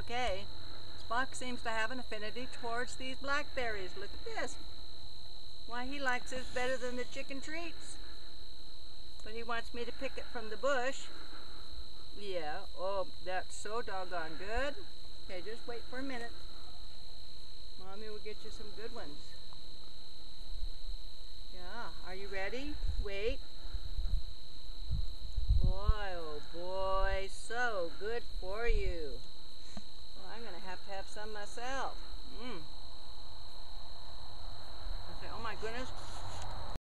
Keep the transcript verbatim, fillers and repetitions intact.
Okay. Spock seems to have an affinity towards these blackberries. Look at this. Why, he likes this better than the chicken treats. But he wants me to pick it from the bush. Yeah, oh, that's so doggone good. Okay, just wait for a minute. Mommy will get you some good ones. Yeah, are you ready? Wait. Boy, oh boy.